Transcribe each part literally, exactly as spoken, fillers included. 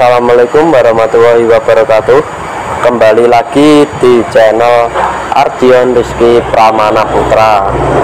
Assalamualaikum warahmatullahi wabarakatuh. Kembali lagi di channel Ardion Rizky Pramana Putra.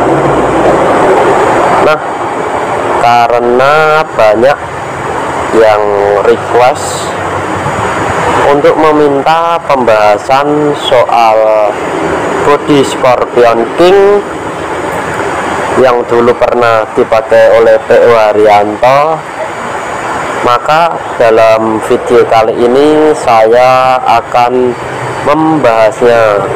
Nah, karena banyak yang request untuk meminta pembahasan soal body Scorpion King yang dulu pernah dipakai oleh P O Haryanto, maka dalam video kali ini saya akan membahasnya.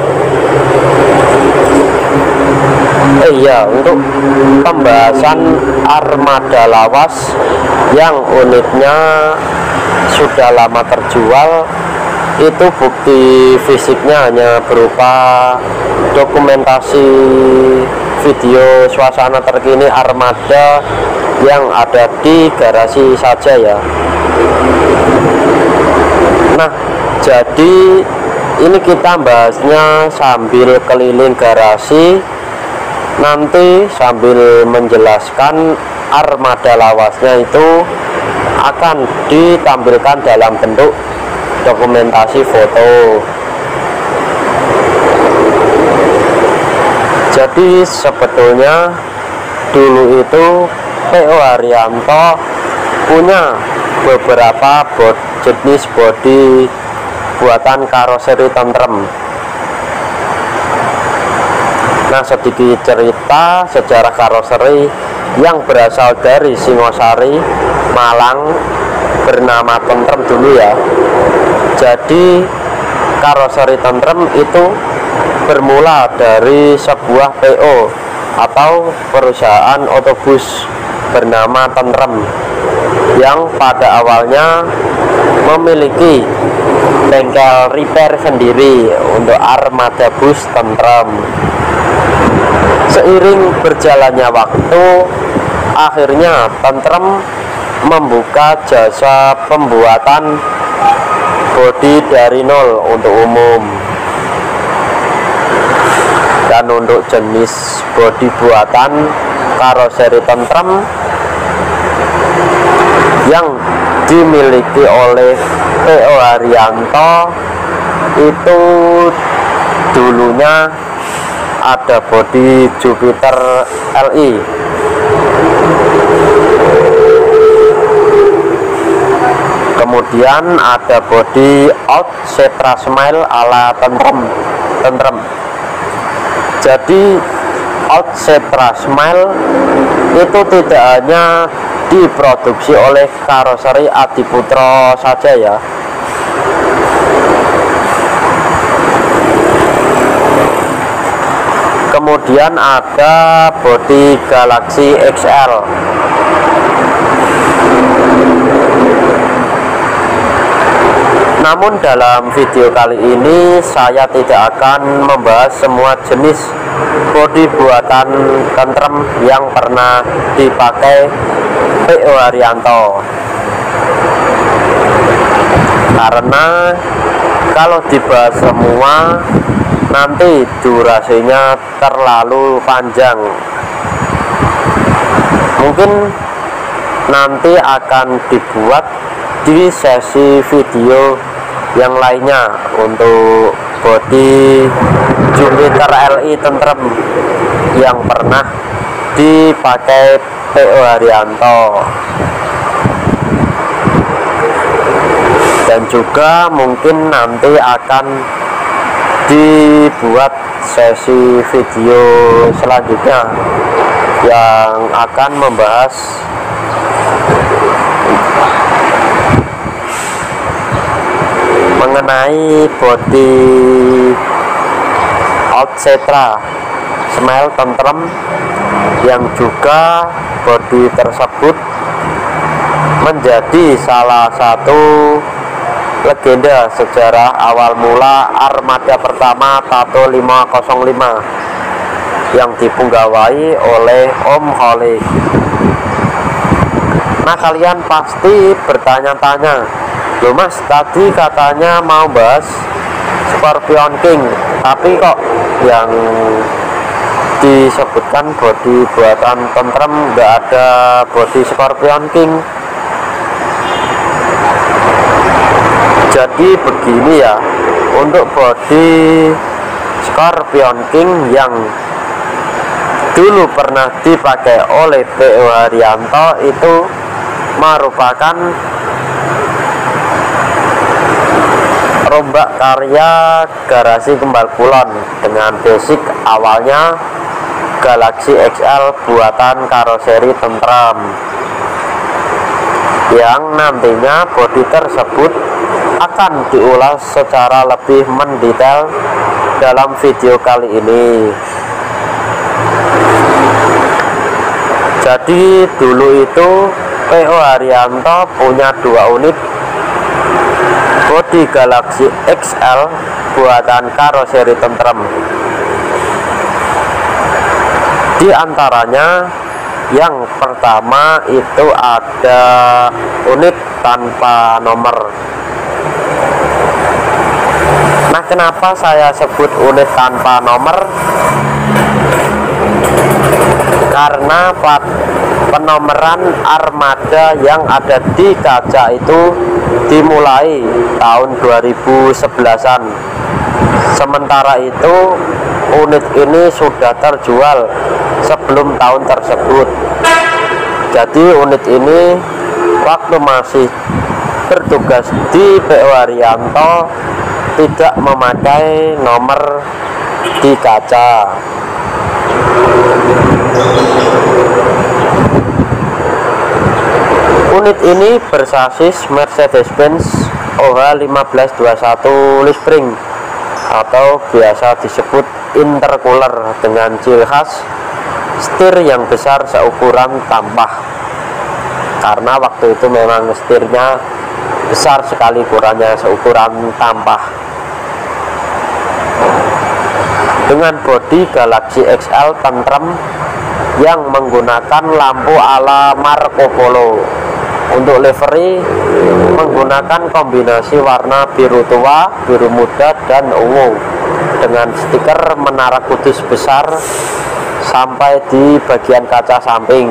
Eh iya, untuk pembahasan armada lawas yang unitnya sudah lama terjual, itu bukti fisiknya hanya berupa dokumentasi video suasana terkini armada yang ada di garasi saja ya. Nah, jadi ini kita bahasnya sambil keliling garasi, nanti sambil menjelaskan armada lawasnya itu akan ditampilkan dalam bentuk dokumentasi foto. Jadi sebetulnya dulu itu P O Haryanto punya beberapa bod, jenis bodi buatan karoseri tentrem. Nah, sedikit cerita sejarah karoseri yang berasal dari Singosari, Malang, bernama tentrem dulu ya. Jadi karoseri tentrem itu bermula dari sebuah P O atau perusahaan otobus bernama Tentrem yang pada awalnya memiliki bengkel repair sendiri untuk armada bus Tentrem. Seiring berjalannya waktu, akhirnya Tentrem membuka jasa pembuatan bodi dari nol untuk umum. Dan untuk jenis bodi buatan karoseri Tentrem yang dimiliki oleh P O Haryanto itu dulunya ada bodi Jupiter L I, kemudian ada bodi Out Setra Smile ala Tentrem Tentrem. Jadi Out Setra Smile itu tidak hanya diproduksi oleh karoseri Adiputro saja ya. Kemudian ada bodi Galaxy X L. Namun dalam video kali ini saya tidak akan membahas semua jenis bodi buatan Tentrem yang pernah dipakai P O Haryanto, karena kalau dibahas semua nanti durasinya terlalu panjang. Mungkin nanti akan dibuat di sesi video yang lainnya untuk bodi Jupiter L I Tentrem yang pernah dipakai P O Haryanto. Dan juga mungkin nanti akan dibuat sesi video selanjutnya yang akan membahas mengenai bodi Out Setra Smile Tentrem, yang juga bodi tersebut menjadi salah satu legenda sejarah awal mula armada pertama Tato lima nol lima yang dipunggawai oleh Om Holik. Nah, kalian pasti bertanya-tanya, loh mas, tadi katanya mau bahas Scorpion King, tapi kok yang disebutkan bodi buatan Tentrem nggak ada bodi Scorpion King? Jadi begini ya, untuk bodi Scorpion King yang dulu pernah dipakai oleh P O Haryanto itu merupakan rombak karya Garasi Kembal Kulon dengan basic awalnya Galaxy X L buatan karoseri Tentrem, yang nantinya bodi tersebut akan diulas secara lebih mendetail dalam video kali ini. Jadi dulu itu P O Haryanto punya dua unit bodi Galaxy X L buatan karoseri Tentrem. Di antaranya yang pertama itu ada unit tanpa nomor. Nah, kenapa saya sebut unit tanpa nomor? Karena penomeran armada yang ada di kaca itu dimulai tahun dua ribu sebelasan. Sementara itu unit ini sudah terjual sebelum tahun tersebut. Jadi unit ini waktu masih bertugas di P O Haryanto tidak memakai nomor di kaca. Unit ini bersasis Mercedes-Benz O H lima belas dua puluh satu Lispring atau biasa disebut intercooler dengan ciri khas setir yang besar seukuran tampah, karena waktu itu memang setirnya besar sekali ukurannya, seukuran tampah. Dengan bodi Galaxy X L Tentrem yang menggunakan lampu ala Marco Polo. Untuk livery menggunakan kombinasi warna biru tua, biru muda, dan ungu dengan stiker Menara Kudus besar sampai di bagian kaca samping.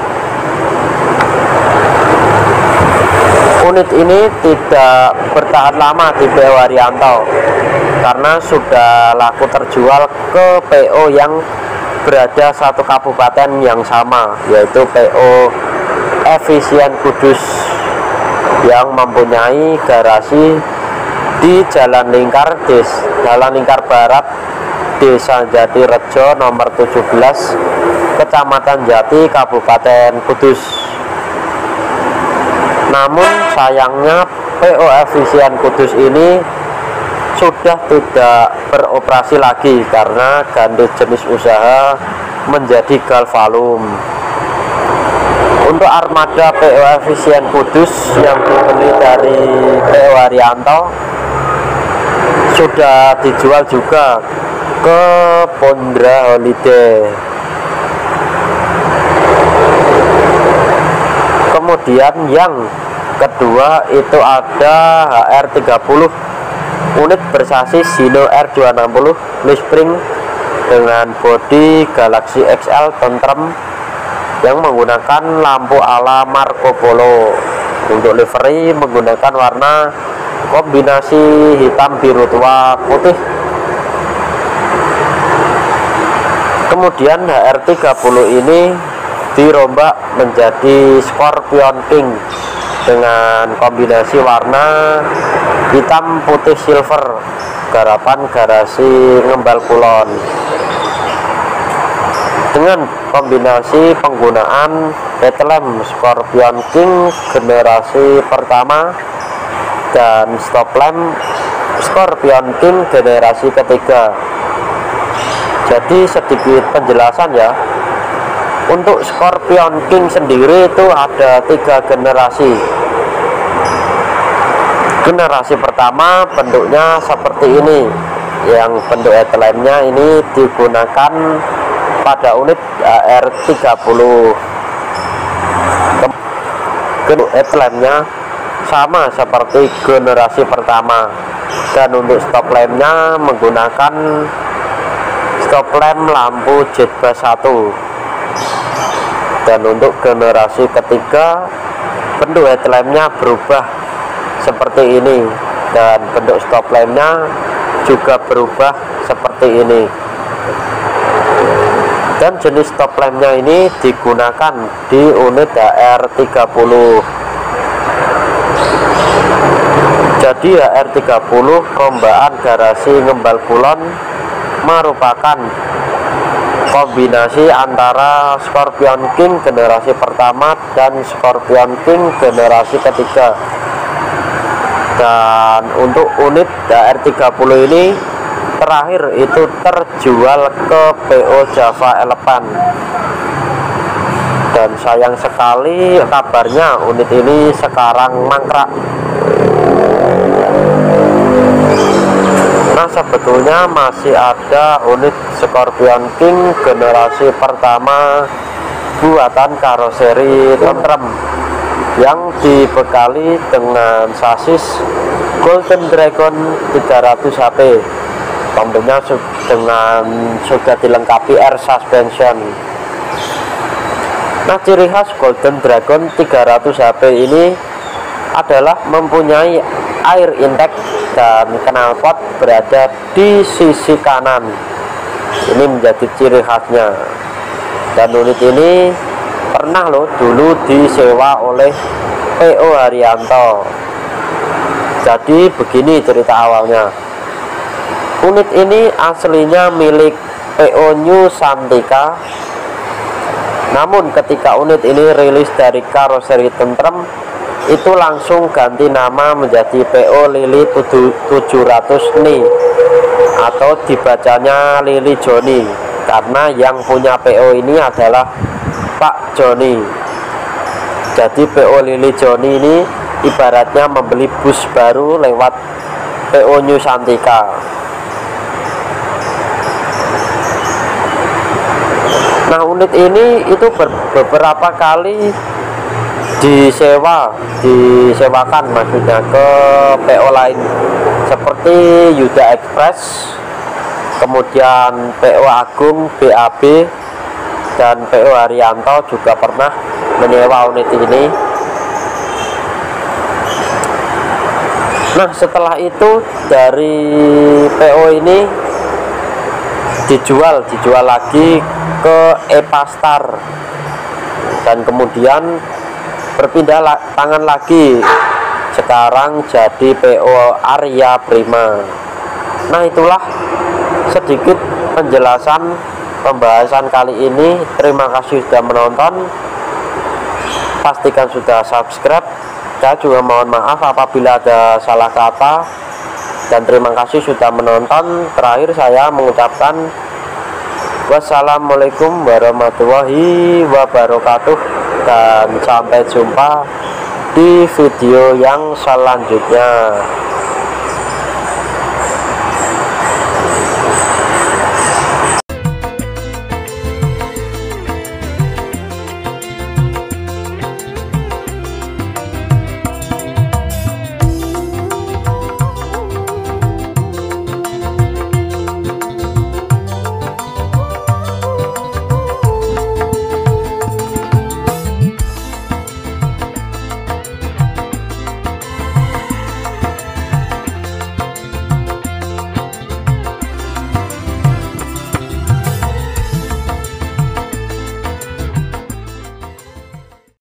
Unit ini tidak bertahan lama di P O Haryanto karena sudah laku terjual ke P O yang berada satu kabupaten yang sama, yaitu P O Efisien Kudus yang mempunyai garasi di Jalan Lingkar Des, Jalan Lingkar Barat, Desa Jatirejo nomor tujuh belas, Kecamatan Jati, Kabupaten Kudus. Namun sayangnya P O Efisien Kudus ini sudah tidak beroperasi lagi karena ganti jenis usaha menjadi Galvalum. Untuk armada P O Efisien Kudus yang dibeli dari P O Haryanto sudah dijual juga ke Pondra Holiday. Kemudian yang kedua itu ada H R tiga puluh, unit bersasis Hino R dua enam puluh Lispring dengan bodi Galaxy X L Tentrem yang menggunakan lampu ala Marco Polo. Untuk livery menggunakan warna kombinasi hitam, biru tua, putih. Kemudian H R tiga puluh ini dirombak menjadi Scorpion King dengan kombinasi warna hitam, putih, silver, garapan Garasi Ngembal Kulon, dengan kombinasi penggunaan headlamp Scorpion King generasi pertama dan stop lamp Scorpion King generasi ketiga. Jadi sedikit penjelasan ya, untuk Scorpion King sendiri itu ada tiga generasi. Generasi pertama bentuknya seperti ini, yang bentuk headlampnya ini digunakan pada unit H R tiga puluh. Headlampnya sama seperti generasi pertama, dan untuk stop lampnya menggunakan stop lamp lampu jet bus satu. Dan untuk generasi ketiga bentuk headlampnya berubah seperti ini, dan bentuk stop lampnya juga berubah seperti ini. Dan jenis stop lampnya ini digunakan di unit H R tiga puluh. Jadi H R tiga puluh rombaan garasi Ngembal Kulon merupakan kombinasi antara Scorpion King generasi pertama dan Scorpion King generasi ketiga. Dan untuk unit H R tiga puluh ini terakhir itu terjual ke P O Java Elephant. Dan sayang sekali kabarnya unit ini sekarang mangkrak. Nah, sebetulnya masih ada unit Scorpion King generasi pertama buatan karoseri Tentrem yang dibekali dengan sasis Golden Dragon tiga ratus H P, tentunya dengan sudah dilengkapi air suspension. Nah, ciri khas Golden Dragon tiga ratus H P ini adalah mempunyai air intake dan knalpot berada di sisi kanan. Ini menjadi ciri khasnya. Dan unit ini pernah loh dulu disewa oleh P O Haryanto. Jadi begini cerita awalnya. Unit ini aslinya milik P O New Santika. Namun ketika unit ini rilis dari karoseri Tentrem, itu langsung ganti nama menjadi P O Lili tujuh ratus N I atau dibacanya Lili Joni, karena yang punya P O ini adalah Pak Joni. Jadi P O Lili Joni ini ibaratnya membeli bus baru lewat P O New Santika. Nah, unit ini itu ber beberapa kali disewa disewakan maksudnya ke P O lain seperti Yuda Express, kemudian P O Agung, B A B, dan P O Haryanto juga pernah menyewa unit ini. Nah, setelah itu dari P O ini dijual dijual lagi ke Epastar dan kemudian berpindah la tangan lagi, sekarang jadi P O Arya Prima. Nah, itulah sedikit penjelasan pembahasan kali ini. Terima kasih sudah menonton, pastikan sudah subscribe. Saya juga mohon maaf apabila ada salah kata, dan terima kasih sudah menonton. Terakhir saya mengucapkan wassalamualaikum warahmatullahi wabarakatuh, dan sampai jumpa di video yang selanjutnya.